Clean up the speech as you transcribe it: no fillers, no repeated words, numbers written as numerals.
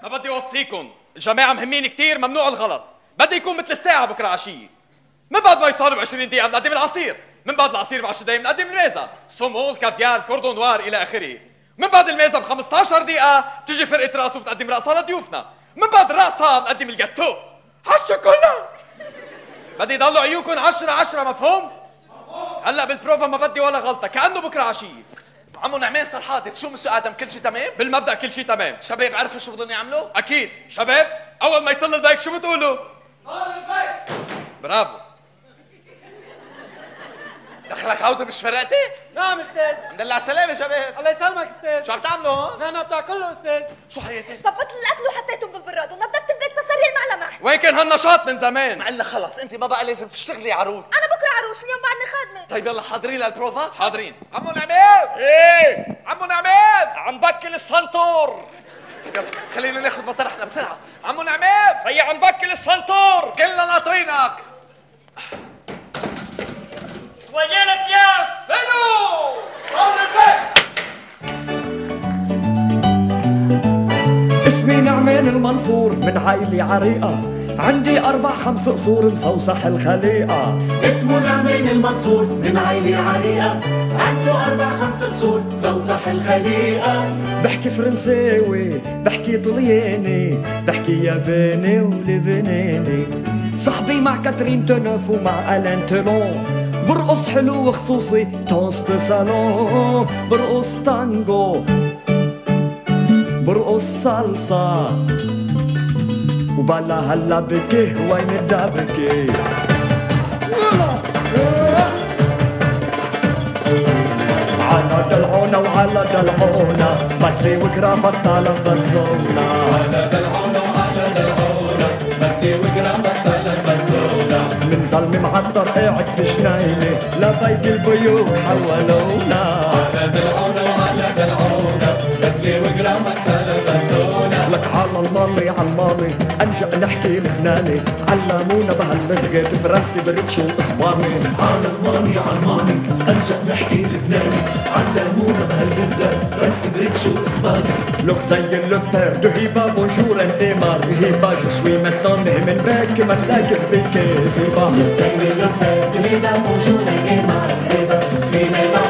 بدي اوصيكم، الجماعة مهمين كتير، ممنوع الغلط. بدي يكون مثل الساعة بكره عشية. من بعد ما يصالوا ب 20 دقيقة بنقدم العصير، من بعد العصير ب 10 دقايق بنقدم الميزة، سمول، كافيار، كوردون نوار إلى آخره. من بعد الميزة ب 15 دقيقة بتجي فرقة رقص وبتقدم رقصة لضيوفنا. من بعد الرقصة بنقدم الجاتو. هالشوكولا. بدي يضلوا عيونكم 10 مفهوم؟ هلا بالبروفا ما بدي ولا غلطة، كأنه بكره عشية. عمو نعمان صار حاضر، شو مسيو ادم كل شيء تمام؟ بالمبدأ كل شيء تمام. شباب عرفوا شو بدهم يعملوا؟ أكيد، شباب أول ما يطل البيك شو بتقولوا؟ طال البيك. برافو. دخلك عودة مش فرقتي؟ نعم استاذ. الحمد لله على السلامة شباب. الله يسلمك استاذ. شو عم تعملوا هون؟ نحن بتاكله استاذ. شو حياتي؟ ظبطت الاكل وحطيته بالبراد ونظفت البيت تسري المعلمة. وين كان هالنشاط من زمان؟ مع إلا خلص انت ما بقى لازم تشتغلي عروس. انا بكره عروس، اليوم بعدني خادمة. طيب يلا حاضرين للبروفا؟ حاضرين. عمو نعمان! ايه عمو نعمان! عم بكل السنتور. طيب يلا خلينا ناخذ مطرحنا بسرعة. عمو نعمان! هي عم بكل السنتور. كلنا ناطرينك. سويا البياف فنو. اسمي نعمان المنصور من عائلة عريقة، عندي 4-5 قصور مصوصح الخليقة. اسمه نعمان المنصور من عائلة عريقة، عنده 4-5 قصور مصوصح الخليقة. بحكي فرنساوي، بحكي طلياني، بحكي ياباني ولبناني. صاحبي مع كاترين تونف ومع ألان تلون، برقص حلو وخصوصي توست صالون. برقص تانجو، برقص صلصة، وبلا هلا بكي وين الدبكي. على دلعونا وعلى دلعونا، بدي وكرافة لبسونا. على دلعونا وعلى دلعونا، بدي وكرافة لبسونا. من زلمة معطر قاعد بجنينة، لبيت البيوت حولونا. على دلعونا وعلى دلعونا، بدي وكرافة لبسونا. لك على المالي على المالي انجا نحكي لبناني، علمونا بهاللغة فرنسي بريتش واسباني. على الماني انجا نحكي لبناني، علمونا بهاللغة فرنسي بريتش واسباني. لوك زي اللوبر دو هيبا بونجور انتيمار هيبا جو سوي ماتون من باك ملاك سبيكي سيبا. زي اللوبر دو هيبا بونجور انتيمار هيبا جو سوي ماتون